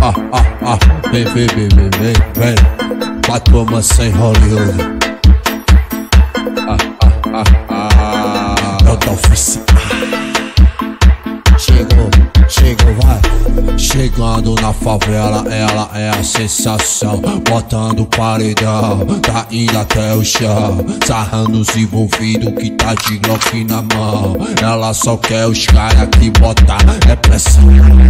Vem, vem, vem, vem, vem, vem. Pra turma sem Hollywood. Elton Oficial. Chegou, vai. Chegando na favela, ela é a sensação. Botando paredão, tá indo até o chão. Sarrando os envolvidos que tá de Glock na mão. Ela só quer os caras que botar é pressão.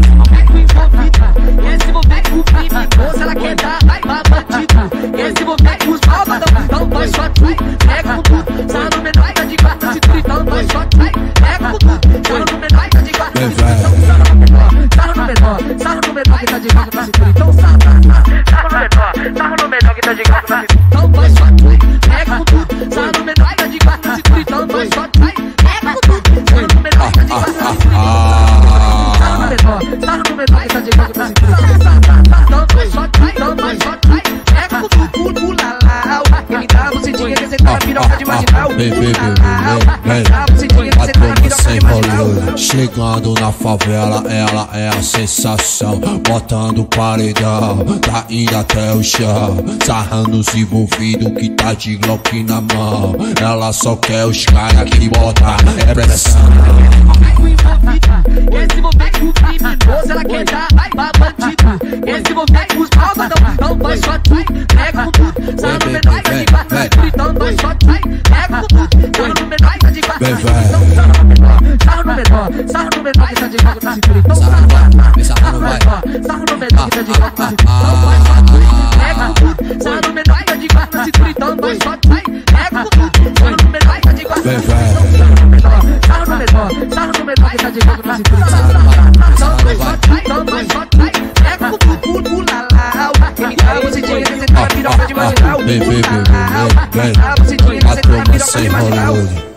Esse moleque o criminoso, ela quer dar pra bandido. Esse moleque os malvadão, então vai só trai. Pega com tudo, sarra no menor, tá de quarta cintura, então vai só trai. Pega com tudo, sarra no menor, tá de quarta cintura, então sarra no menor que tá de quarta cintura, então sarra no menor que tá de quarta cintura, então vai só trai. Pega com tudo, sarra no menor, tá de quarta cintura, então vai só trai. Pega com tudo, sarra no menor, tá de quarta cintura, sarra no menor que tá de quarta cintura, então vai só trai, então vai só trai. Pega com tudo, ulalau. Ele dá você tinha que sentar na piroca de marginal. Vem, vem, vem, vem, vem. Pra turma sem Hollywood. Chegando na favela, ela é a sensação. Botando paredão, tá indo até o chão. Sarrando os envolvidos que tá de Glock na mão. Ela só quer os caras que botar é pressão. Esse moleque o criminoso, ela quer dar pra bandido. Esse moleque os malvadão, então vai só trai. Pega com tudo, sarra no menor, tá de quarta cintura, então vai só trai. Pega com tudo, sarra no menor, tá de quarta cintura, então sarra no menor que tá de quarta cintura, então sarra no menor que tá de quarta cintura, então vai só trai. Pega com tudo, sarra no menor, tá de quarta cintura, então vai só trai. Pega com tudo, sarra no menor, tá de quarta cintura, sarra no menor que tá de quarta cintura, então vai só trai, então vai só trai. Pega com tudo, ulalau. Ele dá você tinha que sentar na piroca de marginal. Vem, vem, vem, vem, vem. Pra turma sem Hollywood.